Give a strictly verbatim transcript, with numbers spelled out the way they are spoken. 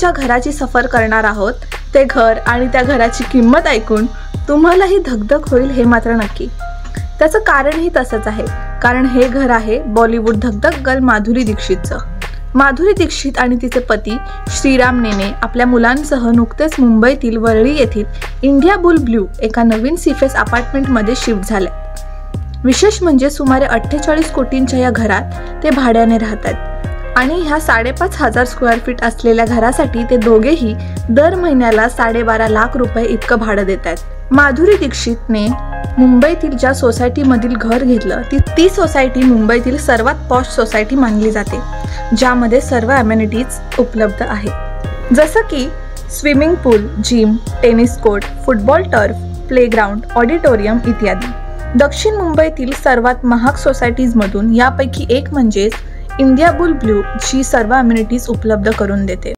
ज्या घराची सफर करणार आहोत ते घर आणि त्या घराची किंमत ऐकून तुम्हालाही धगधग होईल हे मात्र नक्की। त्याचं कारणही तसंच आहे, कारण हे घर आहे बॉलिवूड धगधग गर्ल माधुरी दीक्षितचं। माधुरी दीक्षित आणि तिचे पती श्रीराम नेने आपल्या मुलांसह नुकतेच मुंबईतील वरळी येथील इंडिया बुल ब्लू एका नवीन सीफेस अपार्टमेंटमध्ये शिफ्ट झाले। विशेष म्हणजे सुमारे अठ्ठेचाळीस कोटींच्या या घरात ते भाड्याने राहतात आणि ह्या साडेपाच हजार स्क्वेअर फीट असलेल्या घरासाठी ते दोघेही दर महिन्याला साडेबारा लाख रुपये इतकं भाडं देत आहेत। माधुरी दीक्षितने मुंबईतील ज्या सोसायटीमधील घर घेतलं ती ती सोसायटी मुंबईतील सर्वात पॉश सोसायटी मानली जाते, ज्यामध्ये सर्व अमेनिटीज उपलब्ध आहेत, जसं की swimming pool, gym, tennis court, football turf, playground, auditorium इत्यादी। दक्षिण मुंबईतील सर्वात महाग सोसायटीजमधून यापैकी एक म्हणजेच इंडिया बुल ब्लू जी सर्व अमेनिटीज उपलब्ध करून देते।